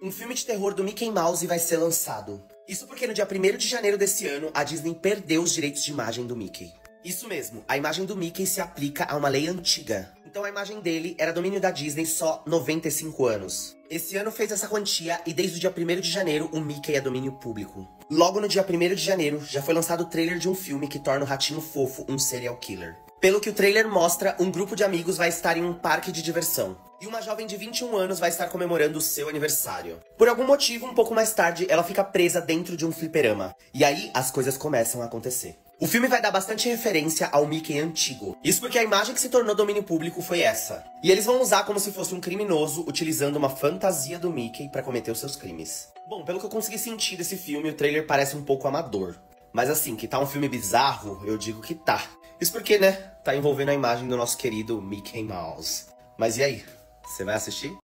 Um filme de terror do Mickey Mouse vai ser lançado. Isso porque no dia 1º de janeiro desse ano, a Disney perdeu os direitos de imagem do Mickey. Isso mesmo, a imagem do Mickey se aplica a uma lei antiga. Então a imagem dele era domínio da Disney só 95 anos. Esse ano fez essa quantia e desde o dia 1º de janeiro o Mickey é domínio público. Logo no dia 1º de janeiro já foi lançado o trailer de um filme que torna o ratinho fofo um serial killer. Pelo que o trailer mostra, um grupo de amigos vai estar em um parque de diversão. E uma jovem de 21 anos vai estar comemorando o seu aniversário. Por algum motivo, um pouco mais tarde, ela fica presa dentro de um fliperama. E aí, as coisas começam a acontecer. O filme vai dar bastante referência ao Mickey antigo. Isso porque a imagem que se tornou domínio público foi essa. E eles vão usar como se fosse um criminoso, utilizando uma fantasia do Mickey pra cometer os seus crimes. Bom, pelo que eu consegui sentir desse filme, o trailer parece um pouco amador. Mas assim, que tá um filme bizarro, eu digo que tá. Isso porque, né, tá envolvendo a imagem do nosso querido Mickey Mouse. Mas e aí? Você vai assistir?